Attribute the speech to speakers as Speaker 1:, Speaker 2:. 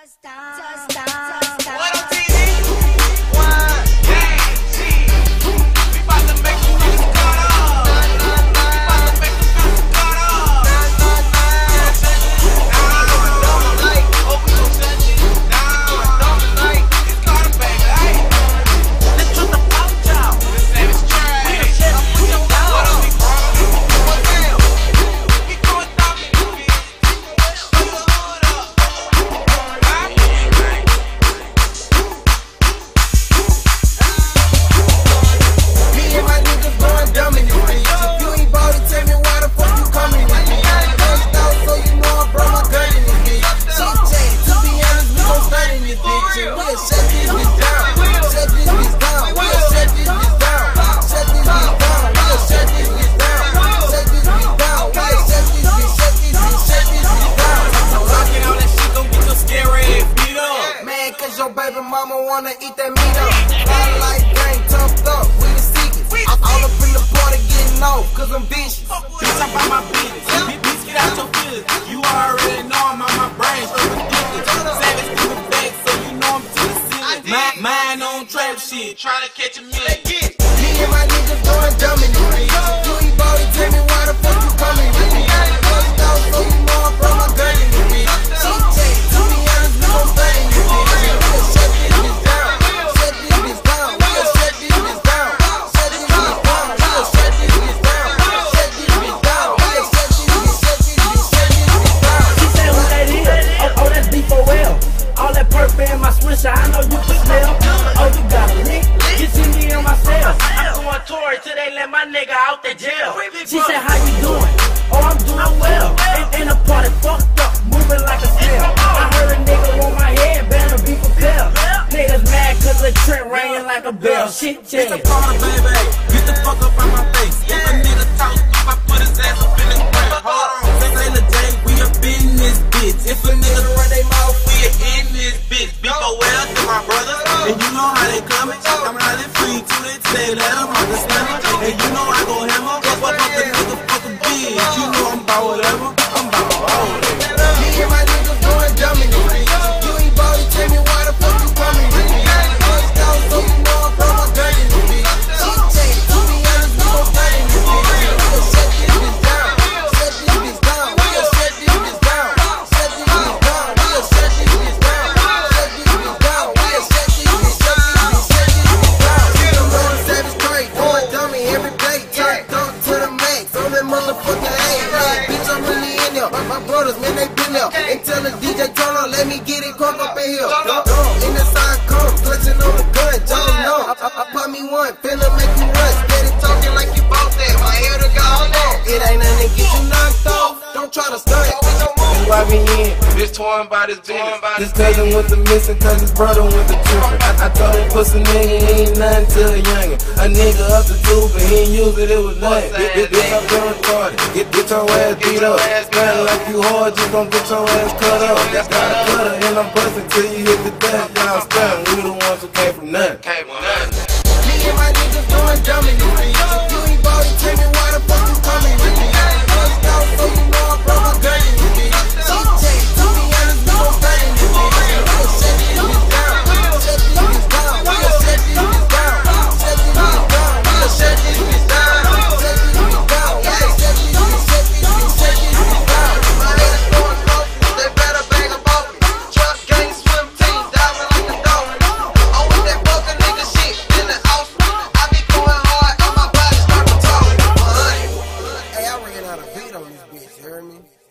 Speaker 1: What on TV? One, we about to make some niggas cut up. We about to make some niggas cut up. Hope we don't touch it. It's Carter, baby. Let's put the pop job. This savage trash. What on me, bro? What's that? We going down in the bitch. Put the hood up.
Speaker 2: Your baby mama wanna eat that meat up. Fly like gang, toughed up, we the secrets. All up in the party getting off, cause I'm vicious.
Speaker 1: Bitch, I'm by my business. Bitch, get out your feelings. You already know I'm on my brain, so ridiculous. Savage to the back, so you know I'm to the ceiling. Mine on trap shit, tryna catch a million.
Speaker 2: Me and my niggas going dumb in this bitch. You ain't bought it, tell me why the fuck you coming with me. Bust out, so you know I brought my gun in this bitch. To be honest, we gon' stay in this bitch.
Speaker 3: I know you can smell. Oh, you got a lick? You see me on my cell. I'm going Tory till they let my nigga out the jail. She said, how you doing? Oh, I'm doing well. And the party fucked up, moving like a snail. I heard a nigga on my head, better be prepared. Niggas mad cause the Trent ringing like a bell. Shit,
Speaker 1: It's a party, baby. Get the fuck up out my face. If a nigga talk, I put his ass up in the grave. Hold on, this ain't a day, we up in this bitch. If a nigga run they mouth, we in this bitch. Well to my brothers, and you know how they coming. I'm riding free to the day, let them understand it. And you know I go hammer, cause what up the nigga fucking bitch. You know I'm about whatever, I'm about all that.
Speaker 2: Me and my niggas going dumb in this bitch. You ain't bought it, tell me why the fuck you coming with me. Bust out, so you know I brought my gun in this bitch. To be honest, we gon' stay in this bitch. We'll shut this bitch down, shut this bitch down. We'll shut this bitch down, shut this bitch down. We'll shut this bitch down. My brothers, man, they been there. And tell the DJ, turn on, let me get it crunk up in here. In the side come, clutching on the gun, Jones know. I pop me one, finna make you run. Steady talking like you bought that, my hair to go on. It ain't nothing to get you knocked off. Don't try to stunt.
Speaker 4: Why we in?
Speaker 1: Bitch torn by this business.
Speaker 4: This cousin with the missing, cause his brother with the trippin'. I told him pussy nigga, he ain't nothing to a youngin'. A nigga up the tube, but he ain't use it, it was nothing. Bitch, I'm feeling retarded. Get your ass beat up. Smelling like you hard, just gon' get your ass cut up. Got a cutter, and I'm bustin' till you hit the death. Y'all stuntin', we the ones who came from nothing.
Speaker 2: Me and my niggas going dumb in this bitch. You ain't bought it, tell me why the fuck you coming with me. Bust out, so you know I brought my gun in this bitch. To be honest, we gon' stay in this bitch. We'll shut this bitch down, shut this bitch down. We'll shut this bitch down, shut this bitch down. We'll shut this bitch down, shut this bitch down. We'll shut this bitch down. My head going low, they better bang a boat. Truck gang, swim team, diving like a dolphin. Oh, with that fucking nigga shit in the house. I be going hard, on my body start to talk. Hey, I ran out of beat on this bitch, you heard me?